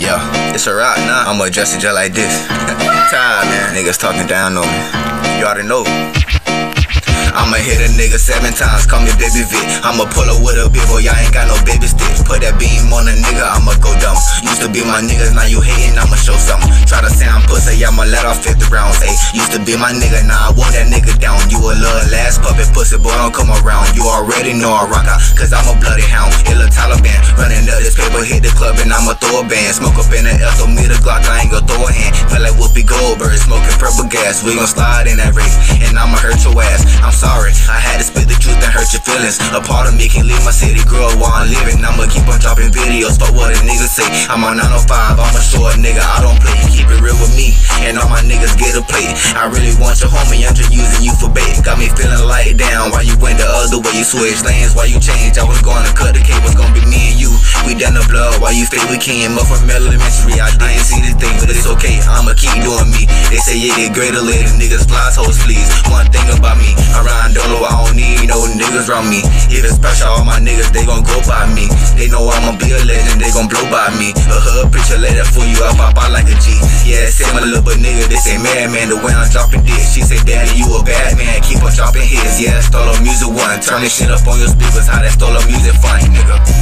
Yeah, it's a rock now. I'ma adjust it just like this. Tired, man. Niggas talking down on me. You already know. I'ma hit a nigga 7 times, call me Baby Vic. I'ma pull up with a big boy, I ain't got no baby stick. Put that beam on a nigga, I'ma go dumb. Used to be my niggas, now you hating, I'ma show something. Try to say I'm pussy, I'ma let off 50 rounds. Ayy, used to be my nigga, now I want that nigga down. You a little last puppet, pussy boy, don't come around. You already know I rock out, cause I'm a bloody hound. Illa Taliban, running up this paper, hit the club and I'ma throw a band. Smoke up in the L, so me the Glock, I ain't gon' throw a hand. Feel like Whoopi Goldberg, smoking purple gas. We gon' slide in that race, and I'ma hurt your ass. I'm sorry, I had to spit the truth and hurt your feelings. A part of me can leave my city, girl, while I'm living. I'ma keep on dropping videos, fuck what a nigga say. I'm on 905, I'm a short nigga, I don't play. Keep it real with me, and all my niggas get a plate. I really want your homie, I'm just using you for bait. Got me feeling light down, while you went the other way. You switch lanes, while you change. I was gonna cut the cables, gonna be me and you. We done the blood, while you fake we came up from elementary. I didn't see the thing, but it's okay, I'ma keep doing me. They say you get greater later, niggas flies, hoes fleas. One thing about me, around Dolo, I don't need no niggas around me. If it's special, all my niggas, they gon' go by me. They know I'ma be a legend, they gon' blow by me. A hood picture later for you, I pop out like a G. Yeah, say my little but nigga, they say madman, the way I'm dropping this. She say, daddy, you a bad man, keep on dropping his. Yeah, stole up music one, turn this shit up on your speakers, how that stole up music fun, nigga.